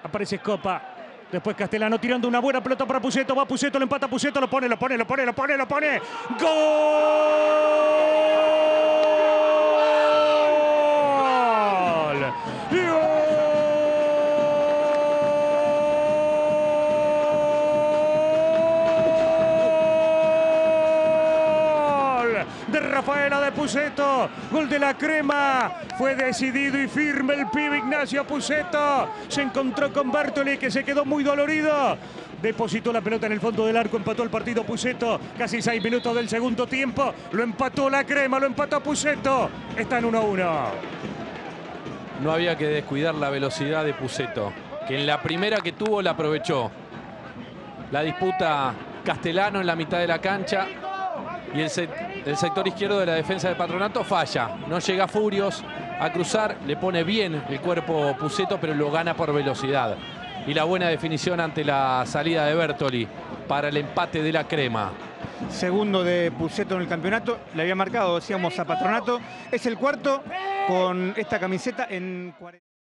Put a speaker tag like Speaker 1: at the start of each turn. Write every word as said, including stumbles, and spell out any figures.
Speaker 1: Aparece Scopa. Después Castellano tirando una buena pelota para Pusetto. Va Pusetto, lo empata Pusetto, lo pone, lo pone, lo pone, lo pone, lo pone. ¡Gol! ¡Gol! De Rafaela de Pusetto, gol de la Crema, fue decidido y firme el pibe Ignacio Pusetto, se encontró con Bertoli que se quedó muy dolorido, depositó la pelota en el fondo del arco, empató el partido Pusetto, casi seis minutos del segundo tiempo, lo empató la Crema, lo empató Pusetto, está en uno a uno.
Speaker 2: No había que descuidar la velocidad de Pusetto, que en la primera que tuvo la aprovechó. La disputa Castellano en la mitad de la cancha y el, se el sector izquierdo de la defensa de Patronato falla. No llega Furios a cruzar, le pone bien el cuerpo Pusetto, pero lo gana por velocidad. Y la buena definición ante la salida de Bertoli para el empate de la Crema.
Speaker 3: Segundo de Pusetto en el campeonato, le había marcado, decíamos, a Patronato. Es el cuarto con esta camiseta en cuarenta.